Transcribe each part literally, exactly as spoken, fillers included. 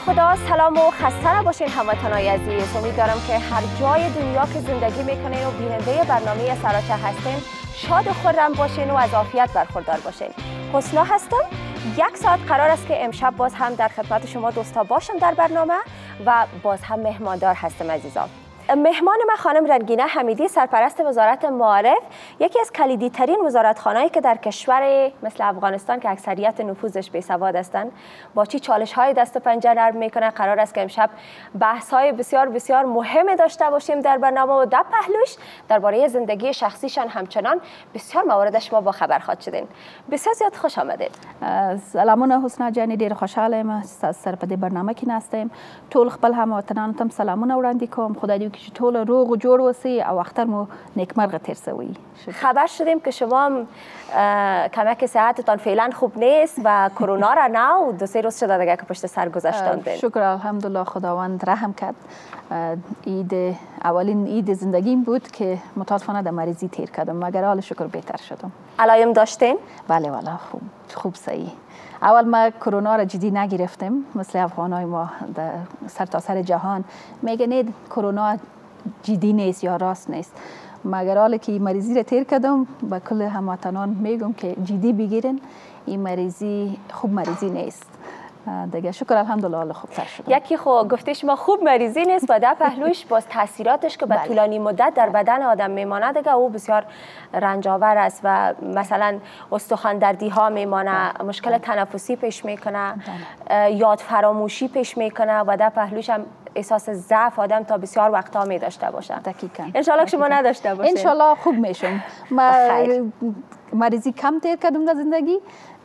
خدا، سلام و خسته نباشین هموطنای عزیز. امیدوارم که هر جای دنیا که زندگی میکنین و بیننده برنامه سراچه هستین شاد و خرم باشین و از عافیت برخوردار باشین. حسنا هستم. یک ساعت قرار است که امشب باز هم در خدمت شما دوستا باشم در برنامه و باز هم مهماندار هستم عزیزان. مهمان ما خانم رنگینه حمیدی، سرپرست وزارت معارف، یکی از کلیدی ترین وزارتخانه‌ای که در کشور مثل افغانستان که اکثریت نفوذش بی‌سواد هستند، با چی چالش‌های دست و پنجه نرم میکنه. قرار است که امشب بحث‌های بسیار بسیار مهم داشته باشیم در برنامه و در پهلوش درباره زندگی شخصیشان همچنان بسیار مواردش ما با خبر خواهد شدین. بسیار زیاد خوش آمدید. سلامونه حسنا جانی، ډیر خوشحالم از سر په دې برنامه کې ناستم. ټول خپل هموطنانو ته سلامونه وړاندې کوم. خدای دې که ټول روغ و جوړ وسی او اختر مو نیکمرغه تیر سوی. خبر شدیم که شما هم کمک صحتتان فعلا خوب نیست و کرونا را نه و دو سه روز شده دیگه که پشت سر گذاشتاندین. شکر الحمدلله، خداوند رحم کرد. عید اولین عید زندگیم بود که متاسفانه در مریضی تیر کردم، مگر حال شکر بهتر شدم. علایم داشتین؟ بله بله، خوب خوب صحیح. اول ما کرونا را جدی نگرفتم مثل افغانای ما در سر تا سر جهان میگن کرونا جدی نیست یا راست نیست، مگر حالا که مریضی را تیر کردم با کل هموطنان میگم که جدی بگیرن، این مریضی خوب مریضی نیست دیگه. شکر الحمدلله خوب تر شد. یکی خو گفته شما خوب مریضی نیست و در پهلوش باز تاثیراتش که به طولانی مدت در بدن آدم میمانه دیگه او بسیار رنج آور است و مثلا استخوان دردی ها میمانه، مشکل تنفسی پیش میکنه، یاد فراموشی پیش میکنه و در پهلوش هم احساس ضعف آدم تا بسیار وقتا می داشته باشه. دقیقاً. ان شاء الله شما نداشته باشین. ان شاء الله خوب میشم. ما مریضی کم تیر کردم در زندگی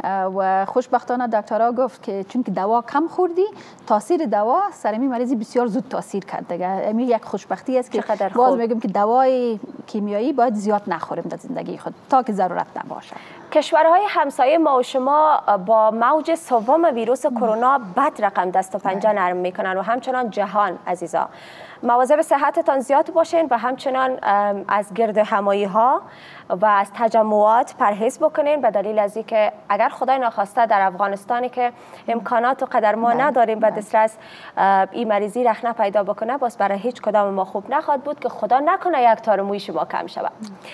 و خوشبختانه دکترها گفت که چون که دوا کم خوردی تاثیر دوا سر می مریضی بسیار زود تاثیر کرد دیگه. امی یک خوشبختی است که باز میگم که دوای کیمیایی باید زیاد نخوریم در زندگی خود تا که ضرورت نباشه. کشورهای همسایه ما و شما با موج سوم ویروس کرونا بد رقم دست و پنجه نرم میکنن و همچنان جهان عزیزا مواظب صحتتان زیاد باشین و همچنان از گرد همایی ها و از تجمعات پرهیز بکنین به دلیل از اینکه اگر خدای ناخواسته در افغانستانی که امکانات و قدر ما نداریم و دسترس این مریضی رخنه پیدا بکنه، باز برای هیچ کدام ما خوب نخواد بود که خدا نکنه یک تار موی شما کم شود.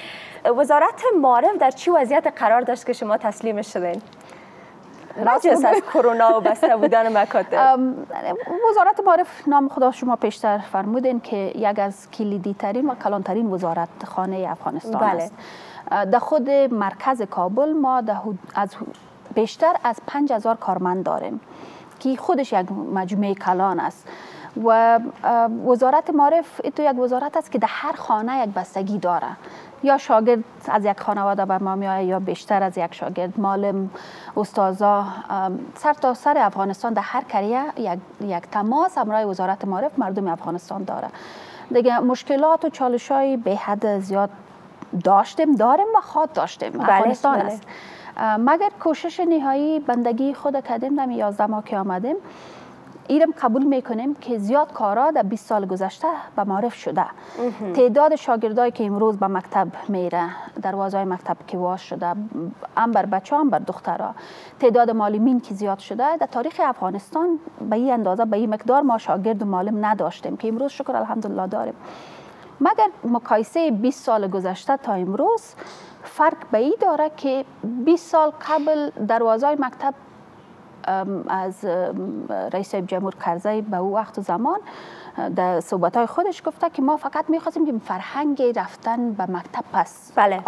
وزارت معارف در چی وضعیت قرار داشت که شما تسلیم شدین؟ راجعش از کرونا و بسته بودن مکاتب. وزارت معارف نام خدا شما پیشتر فرمودین که یک از کلیدی ترین و کلانترین وزارت خانه افغانستان بله. است. در خود مرکز کابل ما از بیشتر از پنج هزار کارمند داریم که خودش یک مجموعه کلان است و وزارت معارف تو یک وزارت است که در هر خانه یک بستگی داره. یا شاگرد از یک خانواده بر ما میآید یا بیشتر از یک شاگرد، معلم، استادا، سر تا سر افغانستان در هر کریه یک یک تماس همراه وزارت معارف مردم افغانستان داره. دیگه مشکلات و چالش‌های به حد زیاد داشتیم داریم و خواهد داشتیم. افغانستان بله. است. مگر کوشش نهایی بندگی خود کردیم در یازده ماه که آمدیم. ایرم قبول میکنیم که زیاد کارا در بیست سال گذشته به معارف شده. تعداد شاگردایی که امروز به مکتب میره، دروازه مکتب که واز شده، هم بر بچه هم بر دخترها، تعداد معلمین که زیاد شده. در تاریخ افغانستان به این اندازه به این مقدار ما شاگرد و معلم نداشتیم که امروز شکر الحمدلله داریم. مگر مقایسه بیست سال گذشته تا امروز فرق به این داره که بیست سال قبل دروازه مکتب از رئیس جمهور کرزی به او وقت و زمان در صحبت‌های خودش گفته که ما فقط می‌خواستیم که فرهنگ رفتن به مکتب پس بله.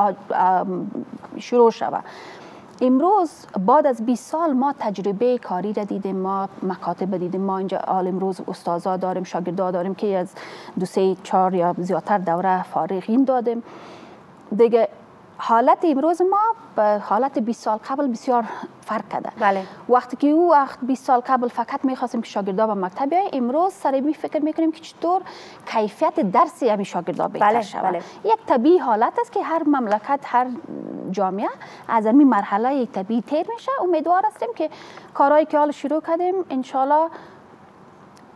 شروع شود. امروز بعد از بیست سال ما تجربه کاری را دیدیم، ما مکاتب دیدیم، ما اینجا حال امروز استادا داریم، شاگردا داریم که از دو سه چهار یا زیادتر دوره فارغین دادیم دیگه. حالت امروز ما به حالت بیست سال قبل بسیار فرق کرده. بله. وقتی که او وقت بیست سال قبل فقط می‌خواستیم که شاگردا به مکتب بیاین، امروز سر می فکر می‌کنیم که چطور کیفیت درس همین شاگردا بهتر بله. شود. بله. یک طبیعی حالت است که هر مملکت، هر جامعه از این مرحله یک طبیعی تیر میشه. امیدوار هستیم که کارهایی که حال شروع کردیم ان شاءالله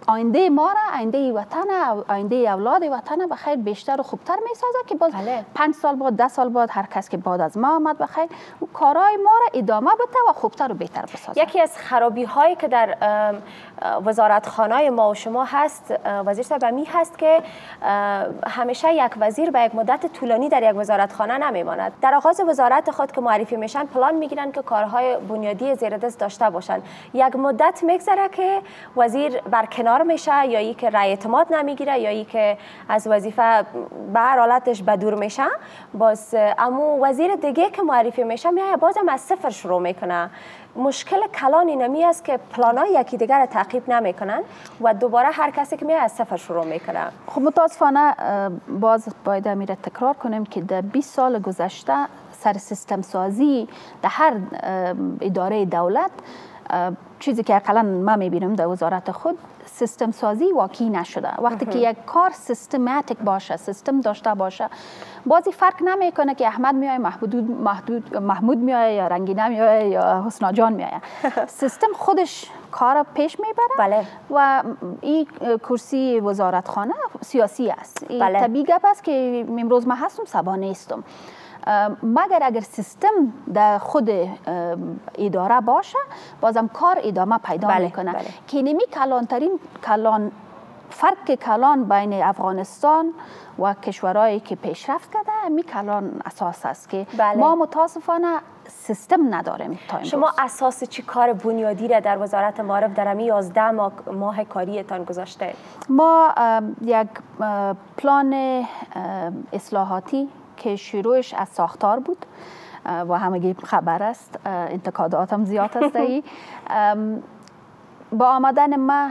آینده ما را، آینده وطن، آینده اولاد وطن بخیر بیشتر و خوبتر میسازه که باز بله. پنج سال بعد، ده سال بعد هر کس که بعد از ما آمد بخیر و کارهای ما را ادامه بده و خوبتر و بهتر بسازه. یکی از خرابی هایی که در وزارتخانه ما و شما هست وزیر صاحب می هست که همیشه یک وزیر به یک مدت طولانی در یک وزارتخانه نمیماند. در آغاز وزارت خود که معرفی میشن پلان میگیرن که کارهای بنیادی زیر دست داشته باشن. یک مدت میگذره که وزیر برکنار میشه یا ای که رأی اعتماد نمیگیره یا ای که از وظیفه به هر حالتش بدور میشه. باز اما وزیر دیگه که معرفی میشه میاد بازم از صفر شروع میکنه. مشکل کلان اینمی است که پلانای یکی دیگر را تعقیب نمیکنن و دوباره هر کسی که میاد از صفر شروع میکنه. خب متاسفانه باز باید امیر تکرار کنیم که در بیست سال گذشته سر سیستم سازی در هر اداره دولت چیزی که اقلا ما میبینم در وزارت خود سیستم سازی واقعی نشده. وقتی که یک کار سیستماتیک باشه، سیستم داشته باشه، بازی فرق نمیکنه که احمد میایه، محمود محمود محمود میایه یا رنگینه میایه یا حسنا جان میایه. سیستم خودش کار پیش میبره. بله. و این کرسی وزارتخانه سیاسی است. بله. طبیعی گپ است که امروز من هستم سبا نیستم. مگر اگر سیستم در خود اداره باشه بازم کار ادامه پیدا بله، میکنه. بله. که نمی کلانترین کلان فرق کلان بین افغانستان و کشورهایی که پیشرفت کرده می کلان اساس است که بله. ما متاسفانه سیستم نداریم تا امروز. شما اساس چی کار بنیادی را در وزارت معارف در امی یازده ماه, ماه کاریتان گذاشته؟ ما یک پلان اصلاحاتی که شروعش از ساختار بود و همگی خبر است، انتقادات هم زیاد است. با آمدن ما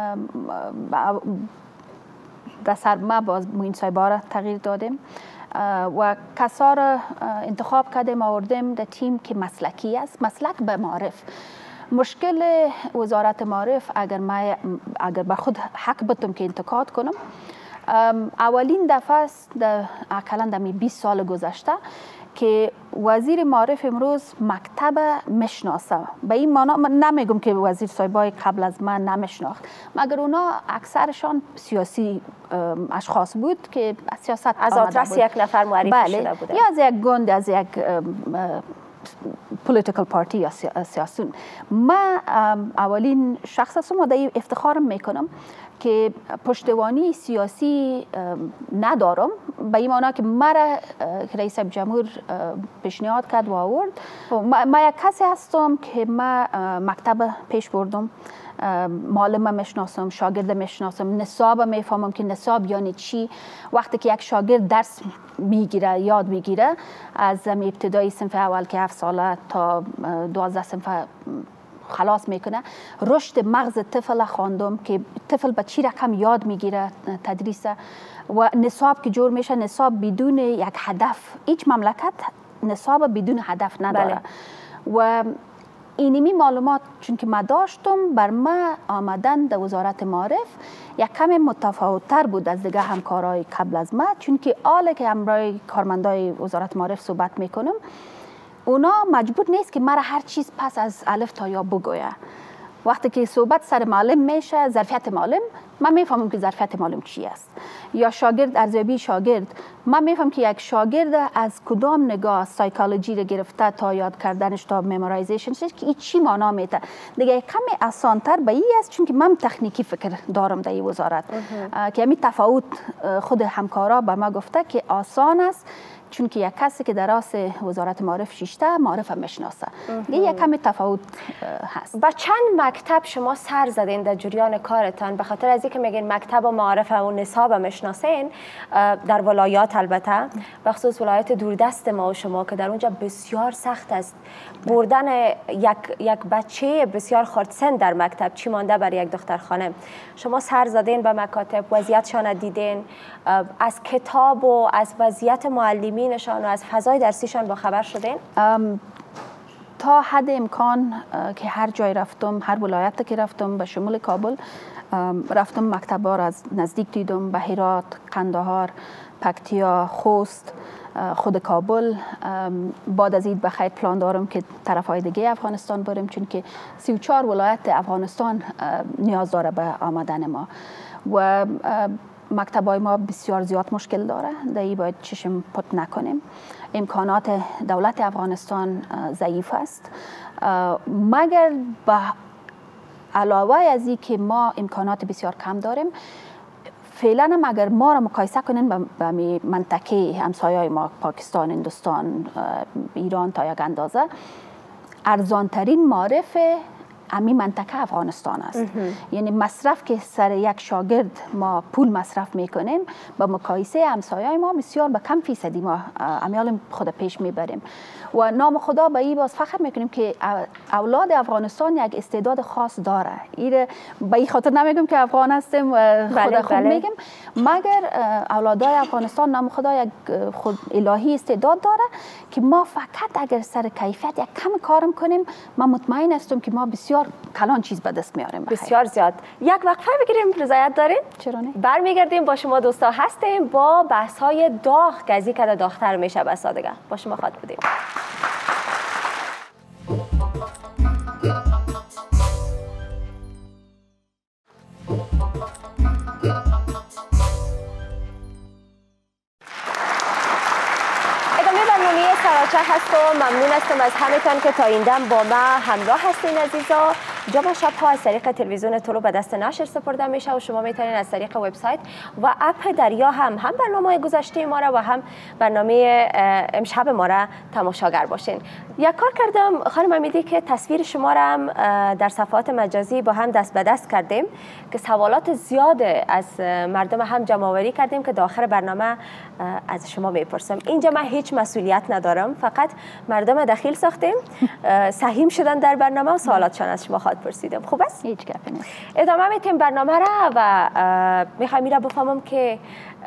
در سر ما باز موین صاحبا را تغییر دادیم و کسا را انتخاب کردیم آوردیم در تیم که مسلکی است، مسلک به معارف. مشکل وزارت معارف اگر ما اگر به خود حق بتم که انتقاد کنم، اولین دفعه است در اقلا در بیست سال گذشته که وزیر معارف امروز مکتب میشناسه. به این معنا من نمیگم که وزیر صاحبای قبل از من نمیشناخت، مگر اونا اکثرشان سیاسی اشخاص بود که از سیاست از آدرس یک نفر معرفی بله. شده بوده، یا از یک گوند، از یک پولیتیکل پارتی یا سیاسون. من اولین شخص هستم و در افتخارم میکنم که پشتوانی سیاسی ندارم، به این معنا که مرا رئیس جمهور پیشنهاد کرد و آورد. ما یک کسی هستم که ما مکتب پیش بردم، معلم میشناسم، شاگرد میشناسم، نصاب میفهمم که نصاب یعنی چی. وقتی که یک شاگرد درس میگیره، یاد میگیره از ابتدای صنف اول که هفت ساله تا دوازده صنف خلاص میکنه، رشد مغز طفل خواندم که طفل به چی رقم یاد میگیره تدریس و نصاب که جور میشه. نصاب بدون یک هدف، هیچ مملکت نصاب بدون هدف نداره. بله. و اینمی معلومات چون که ما داشتم، بر ما آمدن در وزارت معارف یک کم متفاوت‌تر بود از دیگه همکارای قبل از ما، چون که آله که همراه کارمندای وزارت معارف صحبت میکنم، اونا مجبور نیست که مرا هر چیز پس از الف تا یا بگویه. وقتی که صحبت سر معلم میشه، ظرفیت معلم، من میفهمم که ظرفیت معلم چی است. یا شاگرد، ارزیابی شاگرد، من میفهمم که یک شاگرد از کدام نگاه سایکولوژی رو گرفته تا یاد کردنش تا ممورایزیشنش که این چی معنا میده. دیگه کمی آسان‌تر به این است، چون که من تکنیکی فکر دارم در این وزارت که همین تفاوت خود همکارا به ما گفته که آسان است، چون که یک کسی که در راس وزارت معارف شیشته معارف هم میشناسه. یک کمی تفاوت هست. با چند مکتب شما سر زدین در جریان کارتان؟ به خاطر از اینکه میگین مکتب و معارف و نصاب میشناسین در ولایات، البته به خصوص ولایت دوردست ما و شما که در اونجا بسیار سخت است بردن یک یک بچه بسیار خردسن در مکتب، چی مانده برای یک دخترخانه. شما سر زدین به مکاتب، وضعیتشان دیدین، از کتاب و از وضعیت معلمینشان و از فضای درسیشان با خبر شدین؟ تا حد امکان که هر جای رفتم، هر ولایت که رفتم به شمول کابل رفتم، مکتب‌ها را از نزدیک دیدم. به هرات، قندهار، پکتیا، خوست، خود کابل. بعد از این بخیر پلان دارم که طرفهای دیگه افغانستان بریم، چون که سی و چهار ولایت افغانستان نیاز داره به آمدن ما و مکتبای ما بسیار زیاد مشکل داره. در این باید چشم پت نکنیم. امکانات دولت افغانستان ضعیف است، مگر به علاوه از این که ما امکانات بسیار کم داریم. فعلا هم اگر ما را مقایسه کنیم به منطقه همسایه ما پاکستان، هندوستان، ایران تا یک اندازه، ارزانترین معرف امی منطقه افغانستان است. یعنی مصرف که سر یک شاگرد ما پول مصرف میکنیم با مقایسه همسایه ما بسیار به کم فیصدی ما امیال خود پیش میبریم و نام خدا به این باز فخر میکنیم که اولاد افغانستان یک استعداد خاص داره. این به این خاطر نمیگم که افغان هستیم و خود بله خود بله. میگم، مگر اولادای افغانستان نام خدا یک خود الهی استعداد داره که ما فقط اگر سر کیفیت یک کم کارم کنیم، من مطمئن هستم که ما بسیار کلان چیز به دست میاریم. بسیار زیاد. یک وقفه بگیریم، رضایت دارین؟ چرا نه؟ برمیگردیم با شما دوستا هستیم با بحث های داغ که از این کده داغتر میشه به سادگی. با شما خواهد بودیم. سراچه هست و ممنون هستم از همه‌تان که تا این دم با ما همراه هستین عزیزا. جمع شب‌ها از طریق تلویزیون طلوع به دست نشر سپرده میشه و شما میتونید از طریق وبسایت و اپ دریا هم هم برنامه گذشته ما را و هم برنامه امشب ما را تماشاگر باشین. یک کار کردم خانم امیدی که تصویر شما را هم در صفحات مجازی با هم دست به دست کردیم که سوالات زیاد از مردم هم جمع آوری کردیم که داخل برنامه از شما میپرسم. اینجا من هیچ مسئولیت ندارم، فقط مردم دخیل ساختیم، سهیم شدن در برنامه و سوالاتشان از شما خواهد پرسیدم. خوب است؟ هیچ گپی نیست. ادامه میتیم برنامه را و میخوایم میره بفهمم که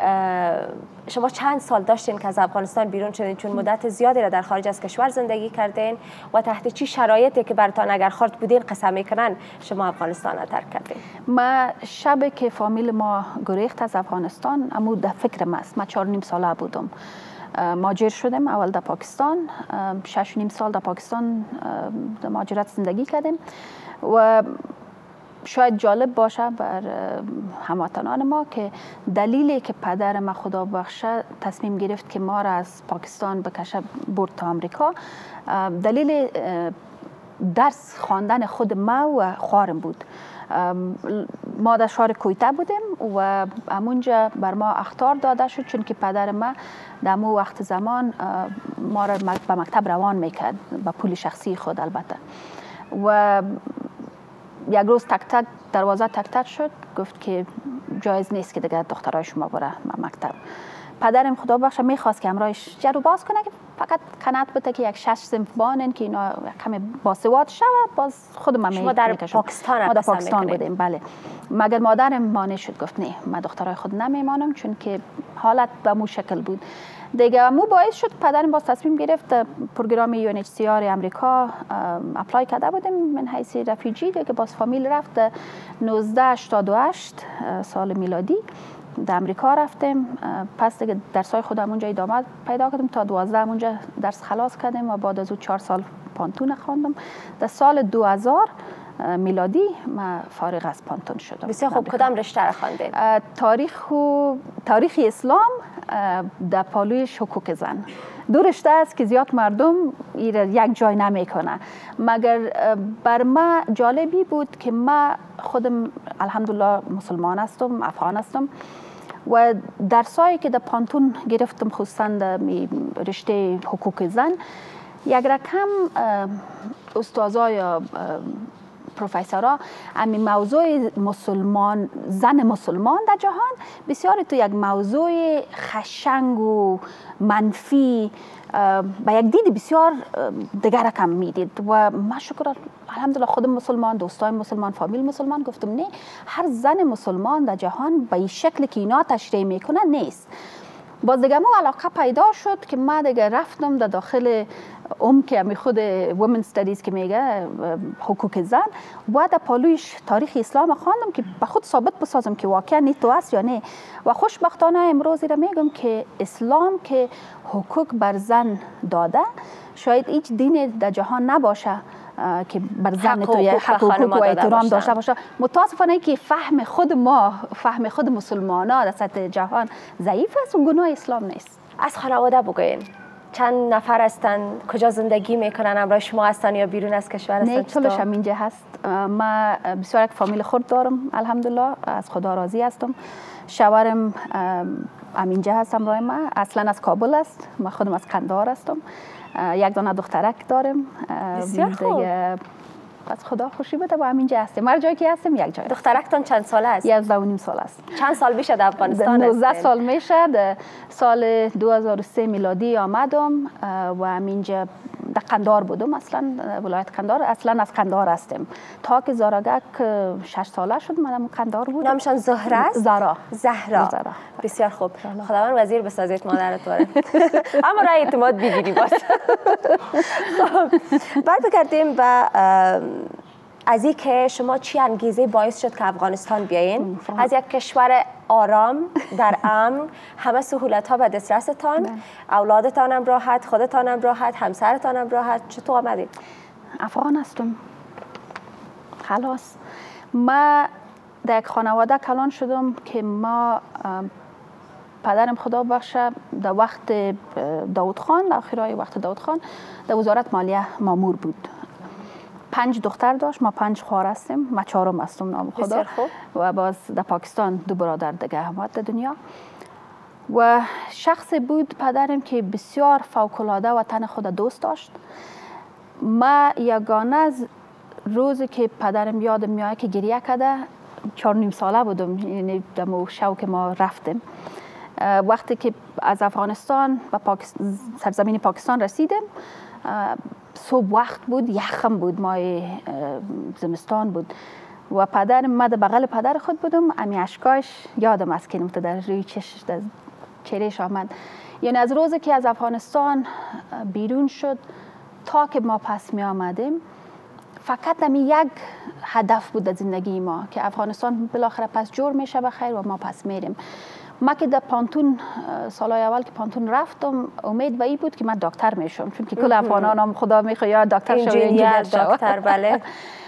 شما چند سال داشتین که از افغانستان بیرون شدین، چون مدت زیادی را در خارج از کشور زندگی کردین و تحت چی شرایطی که براتون اگر خرد بودین قسم میکنن شما افغانستان را ترک کردین؟ ما شب که فامیل ما گریخت از افغانستان امو در فکرم است. ما چهار نیم ساله بودم، مهاجر شدم. اول در پاکستان، شش نیم سال در پاکستان در مهاجرت زندگی کردیم و شاید جالب باشه بر هموطنان ما که دلیلی که پدر ما خدا بخشه تصمیم گرفت که ما را از پاکستان بکشه برد تا امریکا، دلیل درس خواندن خود ما و خوارم بود. ما در شهر کویته بودیم و همونجا بر ما اخطار داده شد، چون که پدر ما در مو وقت زمان ما را به مکتب روان میکرد با پول شخصی خود البته. و یک روز تک تک دروازه تک تک شد، گفت که جایز نیست که دیگه دخترای شما بره مکتب. پدرم خدا بخشه میخواست که همراهش جرو باز کنه که فقط قناعت بده که یک شش صنف بانن که اینا کمی باسواد شود. باز خود ما شما در میکشم. پاکستان ما در پاکستان بودیم بله. مگر مادرم مانع شد، گفت نه من دخترای خود نمیمانم، چون که حالت به مو شکل بود دیگه. مو باعث شد پدرم باز تصمیم گرفت پروگرام یو ان اچ سی آر امریکا اپلای کرده بودیم من حیث رفیجی دیگه. باز فامیل رفت نوزده هشتاد و هشت سال میلادی در امریکا رفتیم. پس دیگه درسای خودم اونجا ادامه پیدا کردم تا دوازده اونجا درس خلاص کردیم و بعد از اون چهار سال پانتون خواندم. در سال دو هزار میلادی ما فارغ از پانتون شدم. بسیار خوب. کدام رشته را خواندین؟ تاریخ و تاریخ اسلام در پالویش حقوق زن. دو رشته است که زیاد مردم یک جای نمیکنه، مگر بر ما جالبی بود که ما خودم الحمدلله مسلمان هستم، افغان هستم و درسایی که در پانتون گرفتم خصوصا در رشته حقوق زن، یک رقم استادای پروفسورها امی موضوع مسلمان زن مسلمان در جهان بسیار تو یک موضوع خشنگ و منفی با یک دید بسیار دیگر رقم میدید و ما شکر الحمدلله خودم مسلمان، دوستای مسلمان، فامیل مسلمان، گفتم نه هر زن مسلمان در جهان به این شکل که اینا تشریح میکنه نیست. باز دیگه مو علاقه پیدا شد که ما دیگه رفتم در داخل ام که می خود وومن استادیز که میگه حقوق زن و در پالویش تاریخ اسلام خواندم که به خود ثابت بسازم که واقعا نی تو است یا نه. و خوشبختانه امروزی را میگم که اسلام که حقوق بر زن داده، شاید هیچ دین در جهان نباشه که بر زن تو حقوق و احترام داشته باشه. متاسفانه که فهم خود ما، فهم خود مسلمانان در سطح جهان ضعیف است و گناه اسلام نیست. از خانواده بگوین چند نفر هستن، کجا زندگی میکنن، همراه شما هستن یا بیرون از کشور هستن؟ نه، کلش هم اینجا هست. ما بسیار یک فامیل خرد دارم، الحمدلله، از خدا راضی هستم. شوهرم همینجا هست همراه ما، اصلا از کابل است، ما خودم از قندهار هستم. یک دانه دخترک دارم. بسیار خوب. از خدا خوشی بده با همینجا هستیم. هر جایی که هستیم یک جای. دخترکتان چند ساله است؟ یازده و نیم سال است. چند سال میشه در افغانستان هستین؟ نوزده سال میشه. در سال دو هزار و سه میلادی آمدم و همینجا در قندهار بودم، اصلا ولایت قندهار، اصلا از قندهار هستیم. تا که زاراگک شش ساله شد من قندهار بودم. نامشان زهره است؟ زهرا. زهرا. زهرا. بسیار خوب. خداوند وزیر بسازید مادرت واره. اما رای اعتماد بگیری باز. برگردیم به از این که شما چی انگیزه باعث شد که افغانستان بیاین؟ از یک کشور آرام در امن، همه سهولت ها به دسترستان، اولادتان هم راحت، خودتان هم راحت، همسرتان هم راحت، چطور آمدید؟ افغان هستم خلاص. ما در یک خانواده کلان شدم که ما پدرم خدا بخشه در وقت داود خان، در آخرای وقت داود خان در وزارت مالیه مامور بود. پنج دختر داشت، ما پنج خواهر هستیم، ما چهارم هستم نام خدا. و باز در پاکستان دو برادر دیگه آمد در دنیا. و شخص بود پدرم که بسیار فوق‌العاده وطن خود دوست داشت. ما یگانه از روزی که پدرم یادم میاد که گریه کرده، چهار نیم ساله بودم، یعنی دمو شوک ما رفتیم. وقتی که از افغانستان و پاکستان، سرزمین پاکستان رسیدیم، صبح وقت بود، یخم بود، ماه زمستان بود و پدرم، ما در بغل پدر خود بودم، امی اشکاش یادم است که در روی چشش در چهرهش آمد. یعنی از روزی که از افغانستان بیرون شد تا که ما پس می آمدیم، فقط امی یک هدف بود در زندگی ما که افغانستان بالاخره پس جور میشه بخیر و ما پس میریم. ما که در پانتون سالهای اول که پانتون رفتم، امید به این بود که من دکتر میشم، چون که کل افغانان هم خدا میخواد یا دکتر شو یا انجینیر شو. دکتر بله.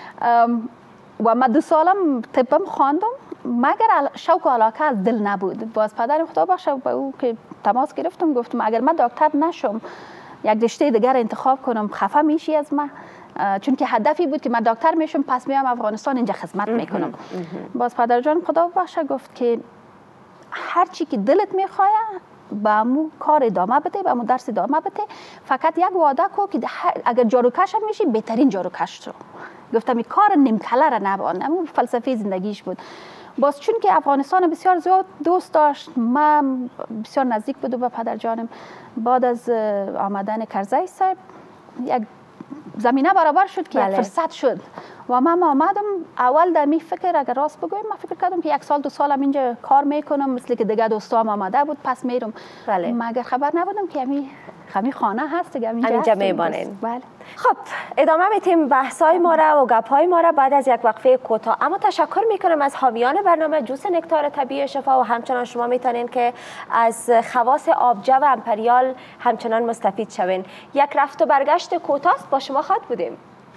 و من دو سالم طبم خواندم، مگر شوق و علاقه از دل نبود. باز پدرم خدا بخشه با او که تماس گرفتم، گفتم اگر من دکتر نشم، یک رشته دیگر انتخاب کنم، خفه میشی از من، چون که هدفی بود که من دکتر میشم پس میام افغانستان اینجا خدمت میکنم. باز پدر جان خدا بخشه گفت که هر چی که دلت میخواه با امو کار ادامه بده، با امو درس ادامه بده، فقط یک وعده کو که اگر جاروکش هم میشی بهترین جاروکش رو. گفتم این کار نیمکله را نبان. امو فلسفه زندگیش بود. باز چون که افغانستان بسیار زیاد دوست داشت، من بسیار نزدیک بودم به پدر جانم. بعد از آمدن کرزی صاحب یک زمینه برابر شد که بله. یک فرصت شد و من آمدم. اول در می فکر، اگر راست بگویم، من فکر کردم که یک سال دو سالم اینجا کار میکنم، مثل که دیگه دوستام آمده بود پس میرم. بله. مگر خبر نبودم که همین همین خانه هست دیگه، همینجا هست میبانین. بله. خب ادامه میتیم بحثای ما را و گپ‌های ما را بعد از یک وقفه کوتاه. اما تشکر میکنم از حامیان برنامه جوس نکتار طبیعی شفا و همچنان شما میتونین که از خواص آبجو و امپریال همچنان مستفید شوین. یک رفت و برگشت کوتاه با شما خواهد بودیم.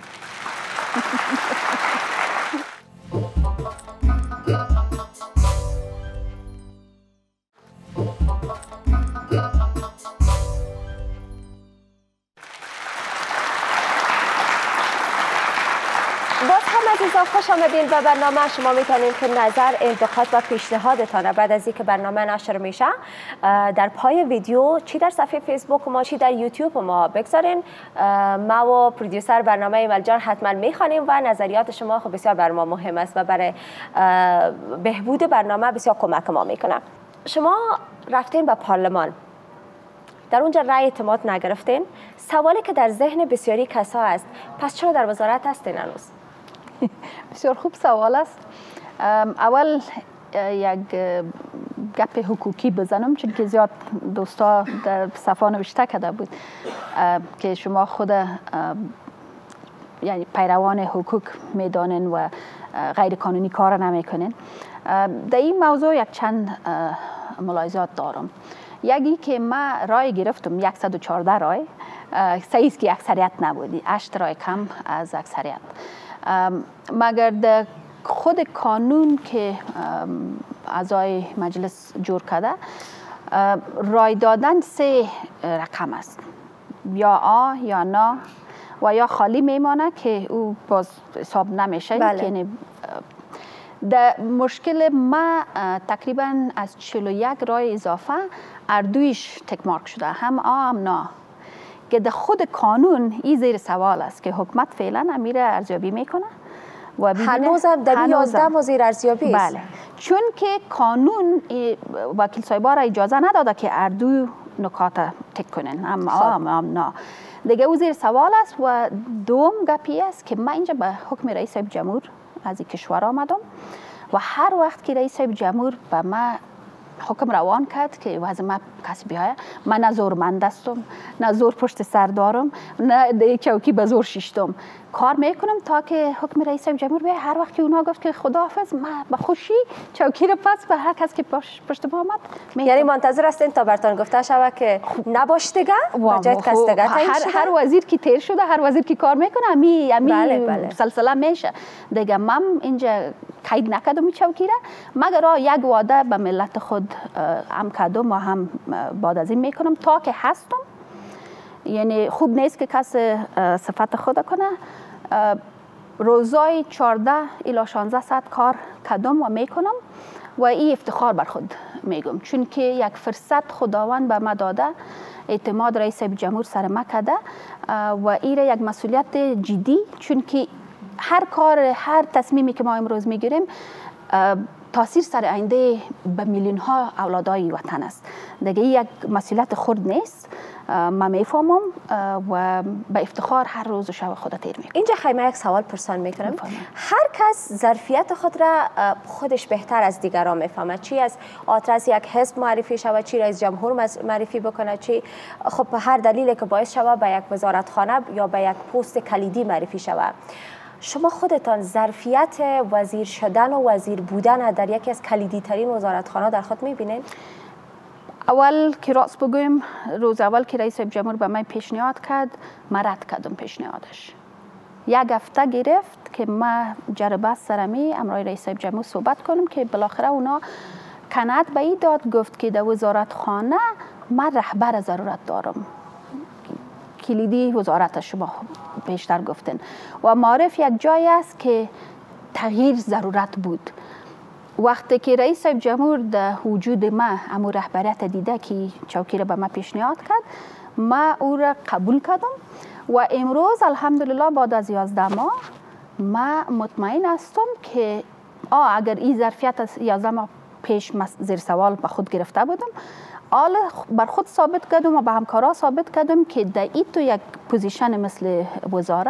باز هم عزیزان خوش آمدین به برنامه. شما میتونید که نظر، انتقاد و پیشنهادتان بعد از اینکه برنامه نشر میشه در پای ویدیو، چی در صفحه فیسبوک ما چی در یوتیوب ما بگذارین. ما و پرودیوسر برنامه ایمل جان حتما میخوانیم و نظریات شما خب بسیار بر ما مهم است و برای بهبود برنامه بسیار کمک ما میکنه. شما رفتین به پارلمان، در اونجا رأی اعتماد نگرفتین. سوالی که در ذهن بسیاری کسا است، پس چرا در وزارت هستین هنوز؟ بسیار خوب سوال است. اول یک گپ حقوقی بزنم، چون که زیاد دوستا در صفحه نوشته کرده بود که شما خود یعنی پیروان حقوق میدانین و غیر قانونی کار نمیکنین. در این موضوع یک چند ملاحظات دارم. یکی که ما رای گرفتم صد و چهارده رای، سعیست که اکثریت نبودی، هشت رای کم از اکثریت. مگر در خود قانون که اعضای مجلس جور کرده، رای دادن سه رقم است، یا آ یا نه و یا خالی میمانه که او باز حساب نمیشه. بله. یعنی در مشکل ما تقریبا از چهل و یک رای اضافه اردویش تک مارک شده، هم آ هم نه، که در خود قانون این زیر سوال است که حکومت فعلا امیره ارزیابی میکنه و هنوزم در یازده ما زیر ارزیابی است. بله، چون که قانون وکیل صاحبا را اجازه نداده که اردو نکات تک کنن، هم آ هم, هم نه. دیگه او زیر سوال است. و دوم گپی است که من اینجا به حکم رئیس صاحب جمهور از این کشور آمدم و هر وقت که رئیس صاحب جمهور به من حکم روان کرد که واسه ما کسی بیایه، من نه زورمند هستم، نه زور پشت سر دارم، نه دیگه چوکی به زور شیشتم، کار میکنم تا که حکم رئیس صاحب جمهور بیایه. هر وقت که اونا گفت که خداحافظ، من به خوشی چوکی رو پس به هر کس که پشت ما آمد. یعنی منتظر هستین تا برتان گفته شود که نباش دیگه بجای کس دیگه هر, هر وزیر که تیر شده، هر وزیر که کار میکنه امی امی بله بله. سلسله میشه دیگه. من اینجا قید نکردم چوکی را، مگر یک وعده به ملت خود هم کردم و هم بعد از این میکنم تا که هستم. یعنی خوب نیست که کس صفت خود کنه. روزای چهارده الی شانزده ساعت کار کردم و میکنم و این افتخار بر خود میگم، چون که یک فرصت خداوند به ما داده، اعتماد رئیس جمهور سر ما کرده و این یک مسئولیت جدی، چون که هر کار، هر تصمیمی که ما امروز میگیریم تاثیر سر آینده به میلیون ها اولادای وطن است. دیگه یک مسئولیت خرد نیست. ما میفهمم و به افتخار هر روز و شب خود تیر میکنم. اینجا خیمه یک سوال پرسان میکنم. هر کس ظرفیت خود را خودش بهتر از دیگران میفهمه، چی از آترس یک حزب معرفی شود، چی رئیس جمهور معرفی بکنه، چی خب هر دلیلی که باعث شود به یک وزارتخانه یا به یک پست کلیدی معرفی شود. شما خودتان ظرفیت وزیر شدن و وزیر بودن در یکی از کلیدی ترین وزارتخانه در خود میبینید؟ اول که راست بگویم، روز اول که رئیس جمهور به من پیشنهاد کرد، من رد کردم پیشنهادش. یک هفته گرفت که من جربه سرمی امرای رئیس جمهور صحبت کنم که بالاخره اونا کنات به این داد، گفت که در وزارتخانه من رهبر ضرورت دارم، کلیدی وزارت شما بیشتر گفتن و معرف یک جای است که تغییر ضرورت بود. وقتی که رئیس جمهور در وجود ما امو رهبریت دیده که چوکی را به ما پیشنهاد کرد، ما او را قبول کردم و امروز الحمدلله بعد از یازده ماه ما مطمئن هستم که آه اگر این ظرفیت از یازده ماه پیش زیر سوال به خود گرفته بودم، حالا بر خود ثابت کردم و به همکارا ثابت کردم که در این تو یک پوزیشن مثل وزارت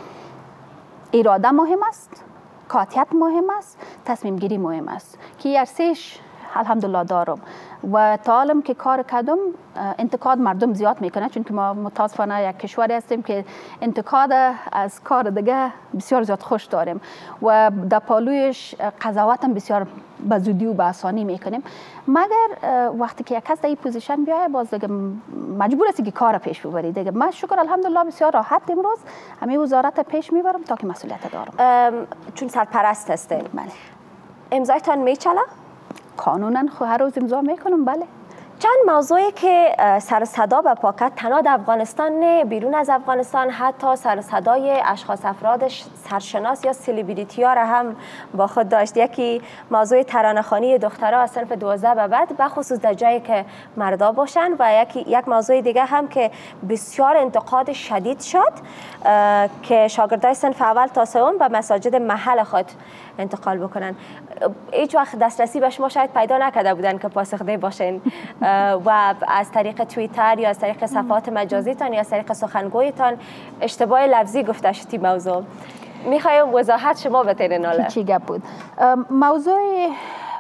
اراده مهم است، قاطعیت مهم است، تصمیم گیری مهم است که ارسش الحمدلله دارم و تا حالم که کار کردم. انتقاد مردم زیاد میکنه، چون که ما متاسفانه یک کشوری هستیم که انتقاد از کار دیگه بسیار زیاد خوش داریم و در پالویش قضاوت هم بسیار به زودی و به آسانی میکنیم. مگر وقتی که یک کس در این پوزیشن بیایه، باز دیگه مجبور است که کار پیش ببری. دیگه من شکر الحمدلله بسیار راحت امروز همین وزارت پیش میبرم تا که مسئولیت دارم. چون سرپرست هستین. بله. امضایتان میچله؟ قانونا خو هر روز امضا میکنم. بله. چند موضوعی که سر صدا به پاکت تنها در افغانستان نه، بیرون از افغانستان حتی سر صدای اشخاص افراد سرشناس یا سلبریتی ها را هم با خود داشت. یکی موضوع ترانه‌خوانی دخترها از صنف دوازده به بعد، بخصوص در جایی که مردا باشن، و یکی یک موضوع دیگه هم که بسیار انتقاد شدید شد که شاگردای صنف اول تا سوم به مساجد محل خود انتقال بکنن. هیچ وقت دسترسی به شما شاید پیدا نکرده بودن که پاسخده باشین و از طریق توییتر یا از طریق صفحات مجازیتان یا از طریق سخنگویتان اشتباه لفظی گفته شدی. موضوع میخوایم وضاحت شما بتین ناله چی گپ بود؟ موضوع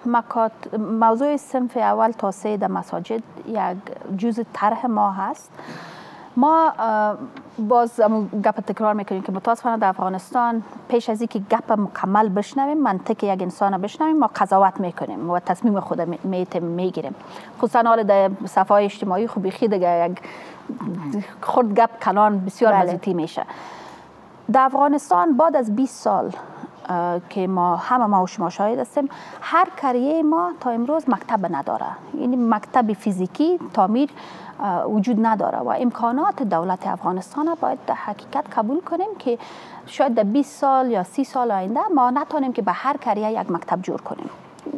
مکات... موضوع صنف اول تا سه در مساجد یک جزء طرح ما هست. ما باز گپ تکرار میکنیم که متاسفانه در افغانستان پیش از اینکه گپ مکمل بشنویم، منطق یک انسان بشنویم، ما قضاوت میکنیم و تصمیم خود میگیریم. خصوصا حال در صفحه اجتماعی خب بیخی دیگه یک خرد گپ کلان بسیار مزیتی میشه. در افغانستان بعد از بیست سال که ما همه ما و شما شاهد هستیم، هر کریه ما تا امروز مکتب نداره. یعنی مکتب فیزیکی تعمیر وجود نداره و امکانات دولت افغانستان باید در حقیقت قبول کنیم که شاید در بیست سال یا سی سال آینده ما نتونیم که به هر کریه یک مکتب جور کنیم.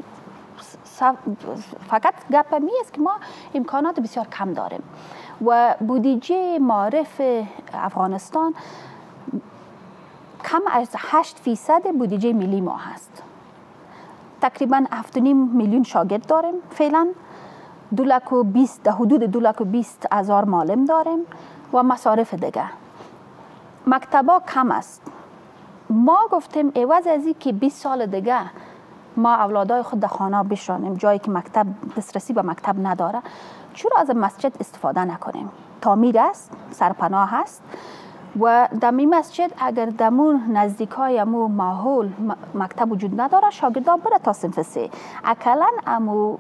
فقط گپ می است که ما امکانات بسیار کم داریم و بودجه معارف افغانستان کم از هشت فیصد بودجه ملی ما هست. تقریبا هفت و نیم میلیون شاگرد داریم فعلا، دو لک و بیست در حدود دو لک و بیست هزار معلم داریم و مصارف دیگه. مکتبا کم است. ما گفتیم عوض از این که بیست سال دیگه ما اولادای خود در خانه بشانیم جایی که مکتب دسترسی به مکتب نداره، چرا از مسجد استفاده نکنیم؟ تعمیر است، سرپناه هست و در می مسجد اگر دمون نزدیک های امو ماحول مکتب وجود نداره، شاگردا بره تا صنف سه اقلا امو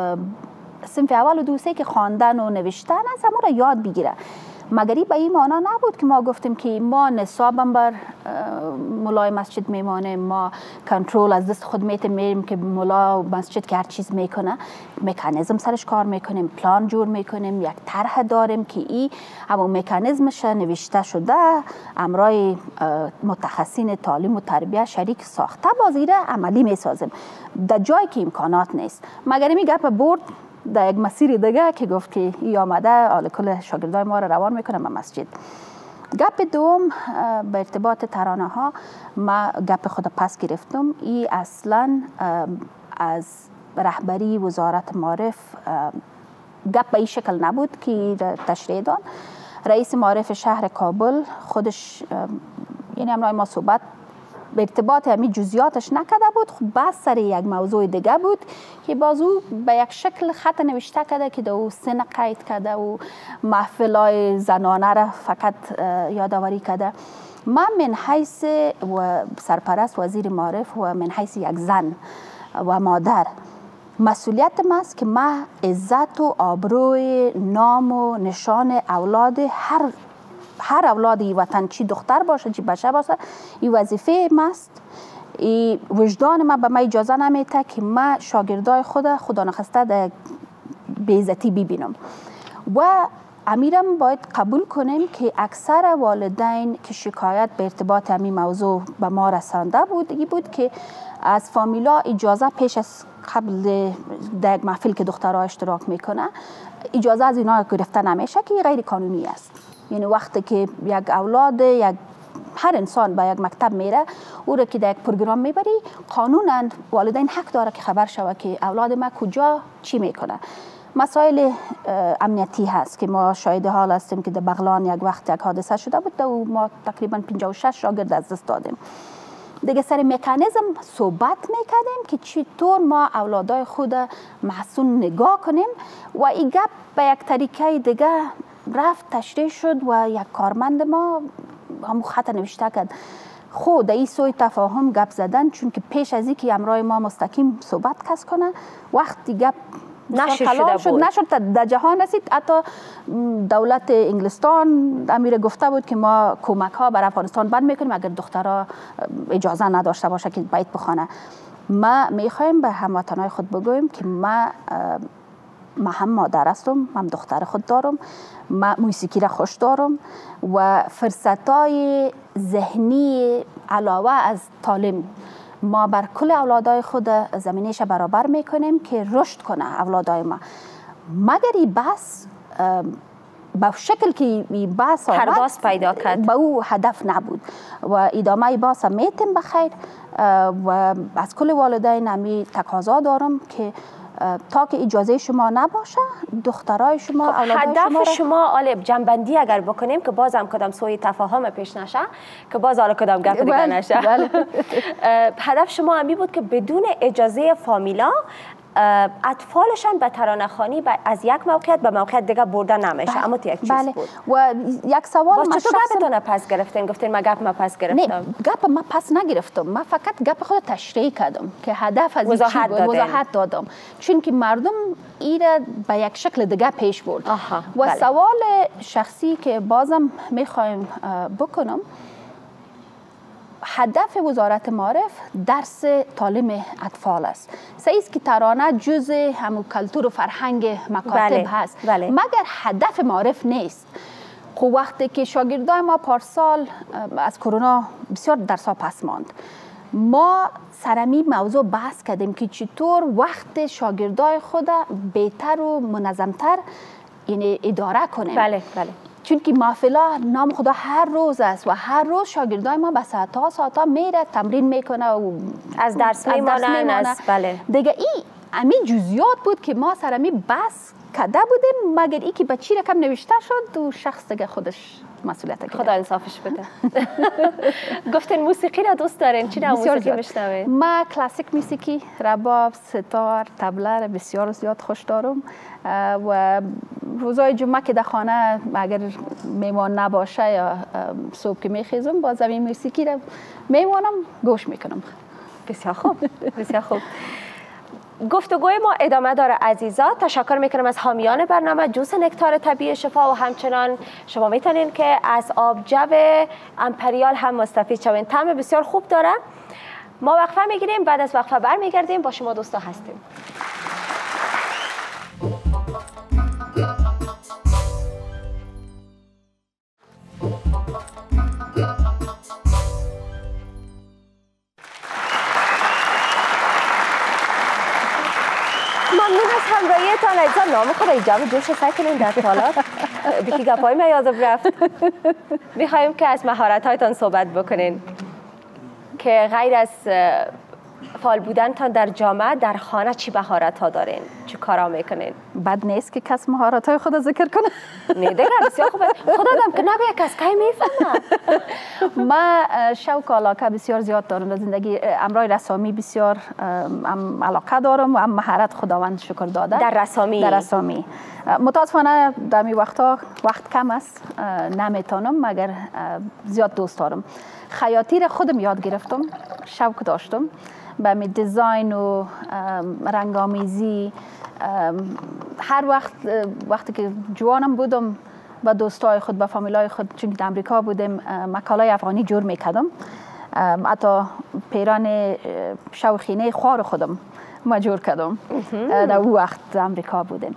صنف اول و دو سه که خواندن و نوشتن از امو را یاد بگیره. مگری به این معنا نبود که ما گفتیم که ما نصابم بر مولای مسجد میمانه، ما کنترل از دست خود میتیم میریم که مولا مسجد که هر چیز میکنه. مکانیزم سرش کار میکنیم، پلان جور میکنیم، یک طرح داریم که این اما مکانیزمش نوشته شده، امرای متخصصین تعلیم و تربیت شریک ساخته، بازیره عملی میسازیم در جایی که امکانات نیست. مگری می گپ برد در یک مسیر دیگه که گفت که ای آمده آل کل شاگردای ما را روان میکنه به مسجد. گپ دوم به ارتباط ترانه ها، ما گپ خود پس گرفتم. ای اصلا از رهبری وزارت معارف گپ به این شکل نبود که تشریح داد. رئیس معارف شهر کابل خودش یعنی امروز ما صحبت به ارتباط همین جزئیاتش نکده بود، خب بس سر یک موضوع دیگه بود که بازو به یک شکل خط نوشته کرده که دو سن قید کرده و محفلای زنانه را فقط یادآوری کرده. من من حیث و سرپرست وزیر معارف و من حیث یک زن و مادر مسئولیت ما است که ما عزت و آبروی نام و نشان اولاد هر هر اولادی وطن، چی دختر باشه چی بچه باشه، این وظیفه ماست. این وجدان ما به ما اجازه نمیده که ما شاگردای خود خدا نخسته در بی‌عزتی ببینم. و امیرم باید قبول کنیم که اکثر والدین که شکایت به ارتباط همین موضوع به ما رسانده بود، این بود که از فامیلا اجازه پیش از قبل در یک محفل که دخترها اشتراک میکنه اجازه از اینا گرفته نمیشه که غیر قانونی است. یعنی وقتی که یک اولاد یک هر انسان به یک مکتب میره، او را که در یک پروگرام میبری، قانونا والدین حق داره که خبر شود که اولاد ما کجا چی میکنه. مسائل امنیتی هست که ما شاهد حال هستیم که در بغلان یک وقت یک حادثه شده بود و ما تقریبا پنجاه و شش شاگرد از دست دادیم. دیگه سر مکانیزم صحبت میکردیم که چطور ما اولادای خود محسون نگاه کنیم و این گپ به یک طریقه دیگه رفت تشریح شد و یک کارمند ما همون خط نوشته کرد. خود این سوی تفاهم گپ زدن، چون که پیش از اینکه امرای ما مستقیم صحبت کس کنه وقتی گپ نشر شده بود، نشد در جهان رسید. حتی دولت انگلستان امیر گفته بود که ما کمک ها بر افغانستان بند میکنیم اگر دخترها اجازه نداشته باشه که بیت بخوانه. ما میخوایم به هموطنای خود بگویم که ما ما هم مادر هستم، هم دختر خود دارم، ما موسیقی را خوش دارم و فرصتای ذهنی علاوه از تعلیم ما بر کل اولادای خود زمینش برابر میکنیم که رشد کنه اولادای ما. مگر این بحث به شکل که این بحث پرداز پیدا کرد به او هدف نبود و ادامه ای بحث میتیم بخیر و از کل والدین همی تقاضا دارم که تا که اجازه شما نباشه دخترای شما خب اولادای هدف شما شما آل جنبندی اگر بکنیم که بازم کدام سوی تفاهم پیش نشه که باز حالا کدام گپ دیگه نشه. هدف شما همی بود که بدون اجازه فامیلا اطفالشان به ترانه‌خوانی از یک موقعیت به موقعیت دیگه بردن نمیشه. بله. اما تو یک چیز بله. بود و یک سوال باز ما چطور شخصا گپتون پس گرفتین؟ گفتین ما گپ ما پس گرفتم. نه گپ ما پس نگرفتم، ما فقط گپ خود تشریح کردم که هدف از این چی بود، وضاحت دادم، چون که مردم ایره به یک شکل دیگه پیش برد. آها. و بله. سوال شخصی که بازم میخوایم بکنم، هدف وزارت معارف درس تعلیم اطفال است. سعیست که ترانه جز همون کلتور و فرهنگ مکاتب بله. هست، بله. مگر هدف معارف نیست. خب وقتی که شاگردای ما پارسال از کرونا بسیار درسا پس ماند، ما سرمی موضوع بحث کردیم که چطور وقت شاگردای خود بهتر و منظمتر یعنی اداره کنیم. بله بله. چون که محفلا نام خدا هر روز است و هر روز شاگردای ما به ساعتها ساعتها میره تمرین میکنه و از درس میمانه. بله. دیگه این همین جزئیات بود که ما سرمی بحث کرده بودیم، مگر ای که به چی رقم نوشته شد و شخص دیگه خودش مسئولیت گرفت. خدا انصافش بده. گفتین موسیقی را دوست دارین؟ چی نوع موسیقی میشنوین؟ ما کلاسیک موسیقی، رباب، ستار، طبله بسیار زیاد خوش دارم و روزای جمعه که در خانه اگر میمان نباشه یا صبح که میخیزم باز این موسیقی را میمانم گوش میکنم. بسیار خوب. بسیار خوب. گفتگوی ما ادامه داره عزیزا. تشکر میکنم از حامیان برنامه جوس نکتار طبیعی شفا و همچنان شما میتونین که از آبجو امپریال هم مستفید شوین. طعم بسیار خوب داره. ما وقفه میگیریم، بعد از وقفه برمیگردیم با شما دوستا هستیم. ممنون از همراهیتان عزیزان. نام خود ایجاب جوش سعی کنین در تالار بیکی گپای ما یادم رفت. میخواییم که از مهارت هایتان صحبت بکنین که غیر از فعال بودنتان در جامعه در خانه چی مهارت ها دارین؟ چی کارا میکنین؟ بد نیست که کس مهارت های خود ذکر کنه. نه دیگه بسیار خوبه. خدا دم که نگوی کس کی میفهمه. ما شوق و علاقه بسیار زیاد دارم در زندگی. امرای رسامی بسیار هم علاقه دارم و هم مهارت خداوند شکر داده در رسامی. در رسامی متاسفانه در می وقتا وقت کم است، نمیتونم، مگر زیاد دوست دارم. خیاطی را خودم یاد گرفتم، شوق داشتم به می دیزاین و رنگامیزی. هر وقت وقتی که جوانم بودم با دوستای خود با فامیلای خود، چون در امریکا بودیم، مکالای افغانی جور میکردم. حتی پیران شوخینه خوار خودم مجور کردم در او وقت در امریکا بودیم.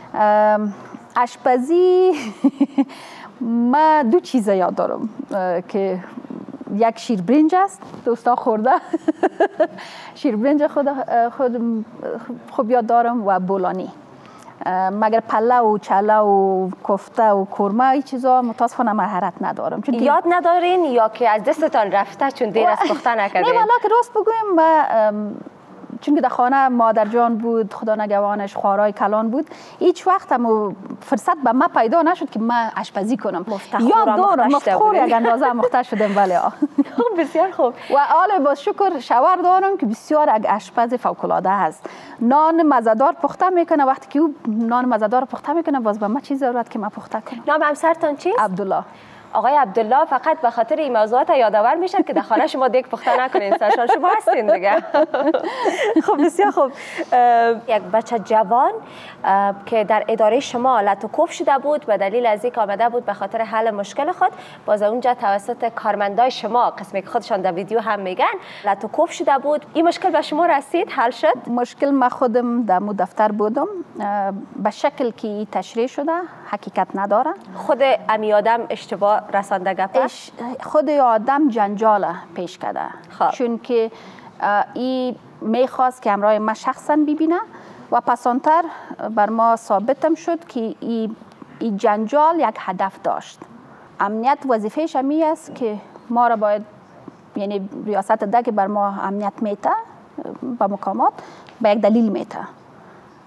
آشپزی ما دو چیز یاد دارم که یک شیر برنج است، دوستا خورده شیر برنج خود خود خوب یاد دارم و بولانی. مگر پله و چله و کفته و قورمه این چیزا متاسفانه مهارت ندارم. چون یاد ندارین یا که از دستتان رفته چون دیر از پخته نکردین؟ نه والا که راست بگویم ما چون که در خانه مادر جان بود، خدا نگوانش خوارای کلان بود، هیچ وقت هم فرصت به ما پیدا نشد که من آشپزی کنم. یاد دارم مفتخور یک اندازه مخته شدم. بله بسیار خوب. و حالا با شکر شوهر دارم که بسیار یک آشپز فوق العاده است. نان مزه‌دار پخته میکنه، وقتی که او نان مزه‌دار پخته میکنه باز به ما چیز ضرورت که من پخته کنم. نام همسرتون چیست؟ عبدالله. آقای عبدالله فقط به خاطر این موضوعات یادآور میشن که در خانه شما دیگه پخته نکنین، سرشان شما هستین دیگه. خب بسیار خوب. یک بچه جوان که در اداره شما لطوکوف شده بود به دلیل از اینکه آمده بود به خاطر حل مشکل خود، باز اونجا توسط کارمندای شما، قسمی که خودشان در ویدیو هم میگن، لطوکوف شده بود. این مشکل به شما رسید؟ حل شد؟ مشکل ما خودم در مو دفتر بودم، به شکل که تشریح شده حقیقت نداره. خود امی آدم اشتباه رسانده گپه؟ خود آدم جنجال پیش کرده. چون که ای میخواست که امرای ما شخصا ببینه و پسانتر بر ما ثابتم شد که ای, ای جنجال یک هدف داشت. امنیت وظیفهش همی است که ما را باید، یعنی ریاست ده که بر ما امنیت میته با مقامات، به یک دلیل میته.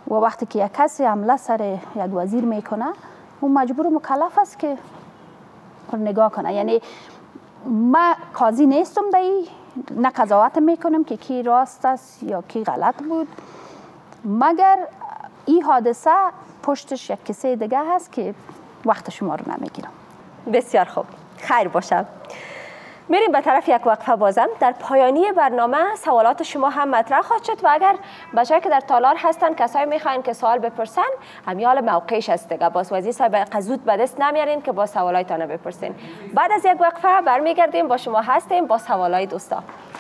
و وقتی که یک کسی حمله سر یک وزیر میکنه اون مجبور و مکلف است که نگاه کنه. یعنی ما قاضی نیستم دایی، نه قضاوت میکنم که کی راست است یا کی غلط بود، مگر این حادثه پشتش یک کسی دیگه هست که وقت شما رو نمیگیرم. بسیار خوب، خیر باشم. میریم به طرف یک وقفه. بازم در پایانی برنامه سوالات شما هم مطرح خواهد شد و اگر بچه‌ای که در تالار هستن کسایی میخواین که سوال بپرسن امیال موقعش است دیگه، باز وزیر صاحب قزود به دست نمیارین که با سوالایتان بپرسین. بعد از یک وقفه برمیگردیم، با شما هستیم با سوالای دوستا.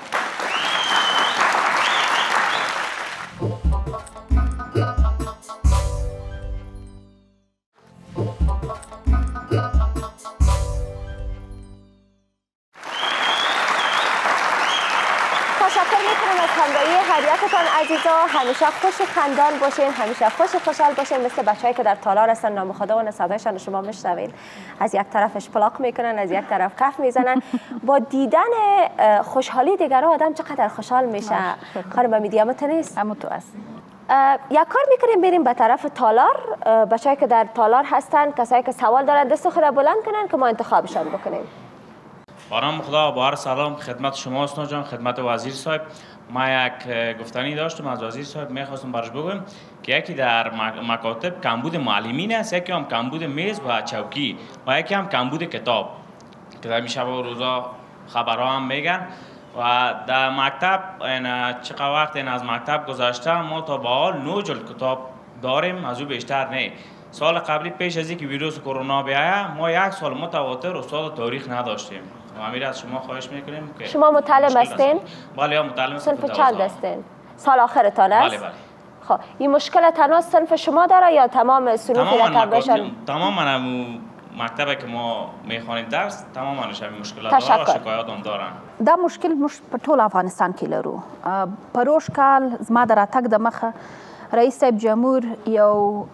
حیاتتان عزیزا، همیشه خوش و خندان باشین، همیشه خوش و خوشحال باشین، مثل بچه‌ای که در تالار هستن نام خدا و صدایشان شما میشنوین، از یک طرف اشپلاق میکنن، از یک طرف کف میزنن. با دیدن خوشحالی دیگران آدم چقدر خوشحال میشه. خانم میدیامت نیست؟ اما تو است. یک کار میکنیم بریم به طرف تالار، بچه‌ای که در تالار هستن کسایی که سوال دارن دست خود بلند کنن که ما انتخابشان بکنیم. بارم خدا با هر سلام خدمت شما اسنا جان، خدمت وزیر صاحب. ما یک گفتنی داشتم از وزیر صاحب، میخواستم برش بگم که یکی در مکاتب کمبود معلمین است، یکی هم کمبود میز و چوکی و یکی هم کمبود کتاب که در میشه و روزا خبرها هم میگن. و در مکتب این چقدر وقت این از مکتب گذشته ما تا به حال نو جلد کتاب داریم، از او بیشتر نه. سال قبلی پیش از اینکه ویروس کرونا بیاید ما یک سال متواتر استاد تاریخ نداشتیم. و امیر از شما خواهش میکنیم که شما متعلم هستین؟ بله متعلم هستم. صنف چند هستین؟ سال آخرتان است؟ بله بله. خب این مشکل تنها صنف شما داره یا تمام صنوفی را که تمام من مکتبی که ما میخوانیم درس تمام منش همین مشکلات داره و شکایات هم دارن. دا مشکل مش په ټول افغانستان کې لرو. پروش کال زما د راتګ د مخه رئیس صاحب جمهور یو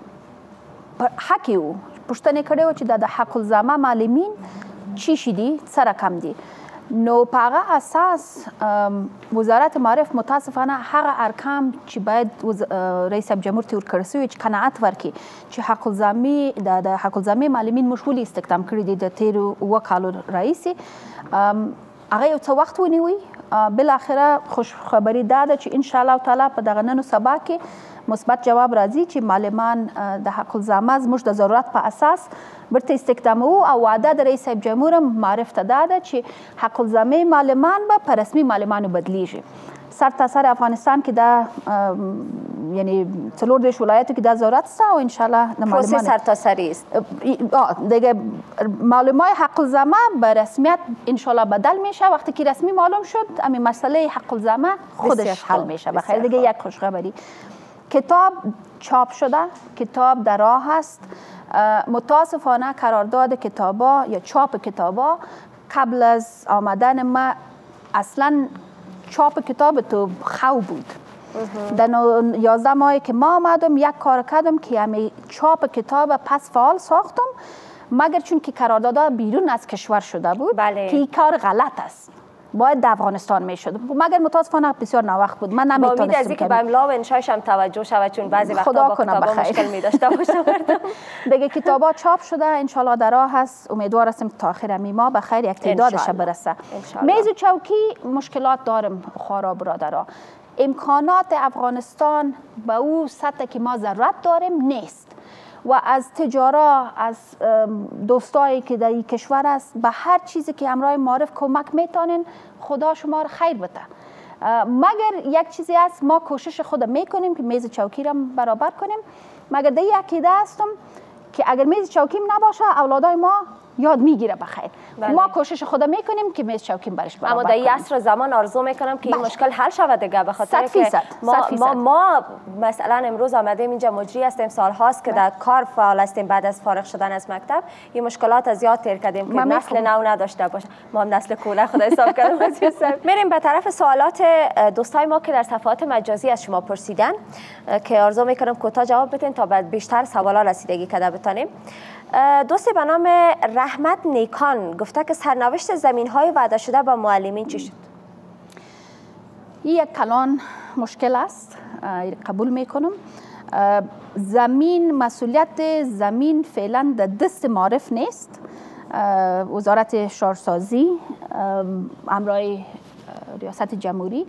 حق یو پوښتنه کړې و چې د حق الزامه معلمین چی شدی سره رقم دی. نو په هغه اساس وزارت معارف متاسفانه هغه ارقام چې باید رئیس صاحب جمهور ته ورکړل شوي چې قناعت ورکړي چې حق الزامي د حق الزامي معلمین مشغول استخدام کړي دي د تیرو اوه کالو راهیسې. هغه یو څه وخت ونیوي، بالاخره خوش خبري دا ده چې ان شاء الله تعالی په دغه نن سبا کې مثبت جواب راځي چې معلمان د حق الزامه زموږ د ضرورت په اساس ورته استخداموو او وعده د رئیس صاحب جمهور معرف ته دا ده چې حق الزامه معلمان به په رسمي معلمانو بدلیږي. سر تاسر افغانستان کې دا یعنی څلور دیرش ولایتو کې دا ضرورت سته او ان شاء الله د معلمان سر تاسری است دیگه معلمای حق الزامه به رسمیت ان شاء الله بدل میشه. وقتی که رسمی معلوم شد همین مسئله حق الزامه خودش حل میشه. بخیر دیگه یک خوشخبری، کتاب چاپ شده، کتاب در راه است. متاسفانه قرارداد کتابا یا چاپ کتابا قبل از آمدن ما اصلا چاپ کتاب تو خو بود. در یازده ماهی که ما آمدم یک کار کردم که همی چاپ کتاب پس فعال ساختم، مگر چون که قراردادها بیرون از کشور شده بود. بله. که این کار غلط است، باید در افغانستان میشد، مگر متاسفانه بسیار ناوقت بود. من نمیتونستم. با امید از اینکه به املا و انشایش هم توجه شود، چون بعضی وقتا با کتابا مشکل می داشته باشه. دیگه کتابا چاپ شده، ان شاء الله در راه هست. امیدوار هستم تا آخر ماه بخیر یک تعدادش برسه. میز و چوکی مشکلات دارم خارا برادرها. امکانات افغانستان به او سطح که ما ضرورت داریم نیست و از تجارا، از دوستایی که در این کشور است، به هر چیزی که همراه معارف کمک میتونین خدا شما رو خیر بده. مگر یک چیزی است ما کوشش خود میکنیم که میز چوکی را برابر کنیم. مگر در یک عقیده هستم که اگر میز چوکیم نباشه اولادای ما یاد میگیره بخیر. بله. ما کوشش خود میکنیم که میز چوکیم برش برابر اما در این عصر زمان آرزو میکنم که بله. این مشکل حل شود دیگه، به خاطر که ما, ما ما مثلا امروز آمدیم اینجا مجری هستیم، سال هاست که در کار فعال هستیم. بعد از فارغ شدن از مکتب این مشکلات از یاد تیر کردیم که نسل نو نداشته باشه. ما هم نسل کوله خدا حساب کردیم. میریم به طرف سوالات دوستای ما که در صفحات مجازی از شما پرسیدن که آرزو میکنم کوتاه جواب بدین تا بعد بیشتر سوالا رسیدگی کرده بتونیم. دوستی به نام رحمت نیکان گفته که سرنوشت زمین های وعده شده با معلمین چی شد؟ این یک کلان مشکل است، قبول میکنم. زمین، مسئولیت زمین فعلا در دست معارف نیست. وزارت شهرسازی همراه ریاست جمهوری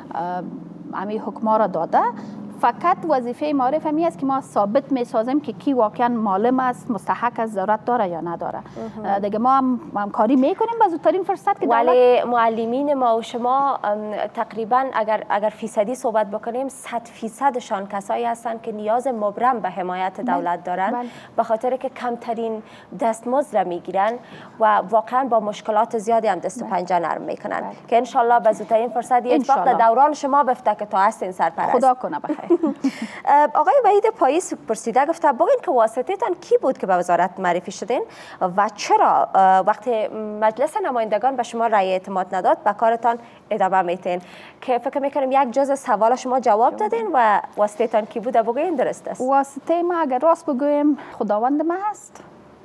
همه حکما را داده. فقط وظیفه معارف همی است که ما ثابت می سازیم که کی واقعا معلم است، مستحق است، ضرورت داره یا نداره. دیگه ما هم همکاری میکنیم با زودترین فرصت که ولی معلمین ما و شما تقریبا اگر اگر فیصدی صحبت بکنیم صد فیصدشان کسایی هستند که نیاز مبرم به حمایت دولت دارن، به خاطر که کمترین دستمزد را میگیرن و واقعا با مشکلات زیادی هم دست و پنجه نرم میکنن که ان شاء الله به زودترین فرصت یک وقت در دوران شما بفته که تا هستین سرپرست. خدا کنه بخیر. آقای وحید پاییز پرسیده گفته بگین که واسطه تان کی بود که به وزارت معرفی شدین و چرا وقتی مجلس نمایندگان به شما رأی اعتماد نداد به کارتان ادامه میتین؟ که فکر میکنم یک جزء سوال شما جواب دادین و واسطه تان کی بود بگین درست است. واسطه ما اگر راست بگویم خداوند ما هست،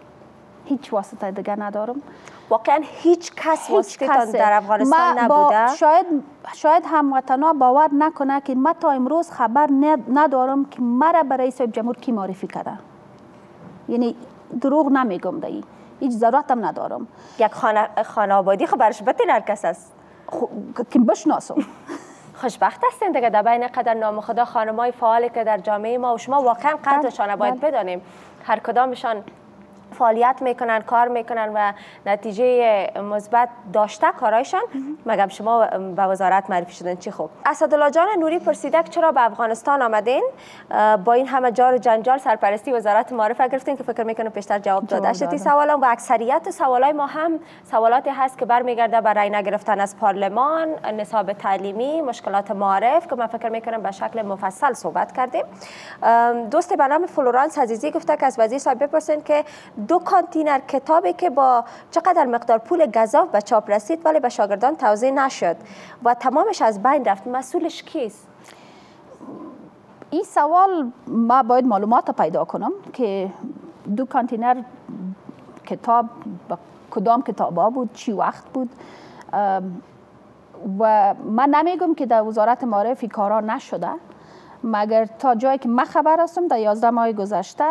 هیچ واسطه دیگه ندارم. واقعا هیچ کس واسطه تان در افغانستان نبوده؟ شاید شاید هموطنا باور نکنه که من تا امروز خبر ندارم که مرا برای رئیس جمهور کی معرفی کرده. یعنی دروغ نمیگم دایی، هیچ ضرورت هم ندارم. یک خانه خانه آبادی خبرش بتین هر کس است که بشناسم. خوشبخت هستین دیگه در بین قدر نام خدا خانمای فعالی که در جامعه ما و شما واقعا قدرشان باید بدانیم. هر کدامشان فعالیت میکنن، کار میکنن و نتیجه مثبت داشته کارایشان. مگم شما به وزارت معرفی شدن چی خوب. اسدالله جان نوری پرسیده که چرا به افغانستان آمدین؟ با این همه جار و جنجال سرپرستی وزارت معارف گرفتین که فکر میکنم پیشتر جواب داده شدی سوالم. و اکثریت سوالای ما هم سوالاتی هست که برمیگرده به رای نگرفتن از پارلمان، نصاب تعلیمی، مشکلات معارف که من فکر میکنم به شکل مفصل صحبت کردیم. دوست به نام فلورانس عزیزی گفته که از وزیر صاحب بپرسین که دو کانتینر کتابی که با چقدر مقدار پول گزاف به چاپ رسید ولی به شاگردان توزیع نشد و تمامش از بین رفت، مسئولش کیست؟ این سوال ما باید معلومات پیدا کنم که دو کانتینر کتاب با کدام کتابا بود، چی وقت بود و من نمیگم که در وزارت معارف کارا نشده، مگر تا جایی که من خبر هستم در یازده ماه گذشته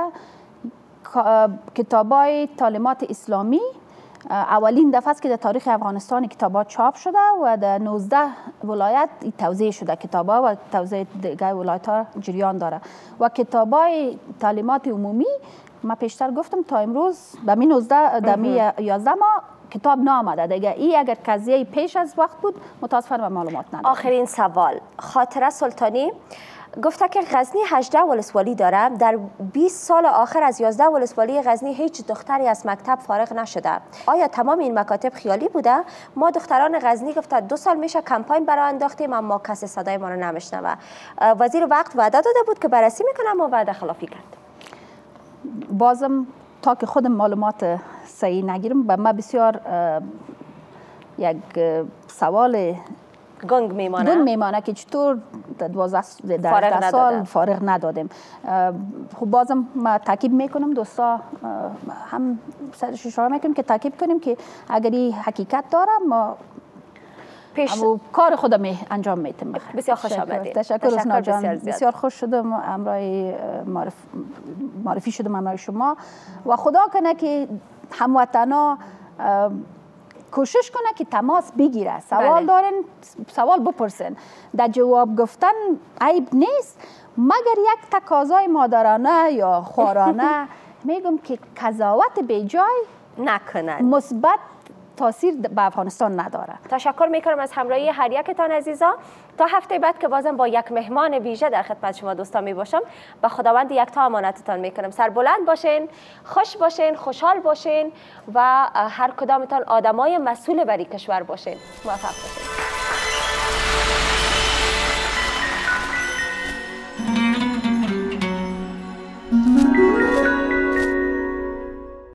کتابای تعلیمات اسلامی اولین دفعه است که در تاریخ افغانستان کتابا چاپ شده و در نوزده ولایت توزیع شده کتابا و توزیع دیگر ولایت ها جریان داره و کتابای تعلیمات عمومی ما پیشتر گفتم تا امروز به می نوزده در می یازده ماه کتاب نامده دیگه. این اگر قضیه پیش از وقت بود متاسفانه به معلومات ندارم. آخرین سوال خاطره سلطانی گفته که غزنی هجده ولسوالی داره. در بیست سال آخر از یازده ولسوالی غزنی هیچ دختری از مکتب فارغ نشده. آیا تمام این مکاتب خیالی بوده؟ ما دختران غزنی گفته دو سال میشه کمپاین برای انداختیم اما کسی صدای ما رو نمیشنوه. وزیر وقت وعده داده بود که بررسی میکنه اما وعده خلافی کرد. بازم تا که خودم معلومات صحیح نگیرم به ما بسیار یک سوال گنگ میمانه گنگ میمانه که چطور دوازده سال فارغ ندادیم. خب بازم ما تاکید میکنم دوستا هم سرش اشاره میکنم که تاکید کنیم که اگر این حقیقت داره ما پیش کار خودم می انجام میتیم. بسیار خوش آمدید. تشکر حسنا جان، بسیار خوش شدم امرای معرف معرفی شدم امرای شما و خدا کنه که هموطنا کوشش کنه که تماس بگیره، سوال بله. دارن سوال بپرسن، در جواب گفتن عیب نیست مگر یک تقاضای مادرانه یا خوارانه میگم که قضاوت به جای نکنن، مثبت تاثیر به افغانستان نداره. تشکر میکنم از همراهی هر یکتان عزیزا. تا هفته بعد که بازم با یک مهمان ویژه در خدمت شما دوستان می باشم. به خداوند یکتا امانتتان میکنم. سربلند باشین، خوش باشین، خوشحال باشین و هر کدامتان آدمای مسئول برای کشور باشین. موفق باشین.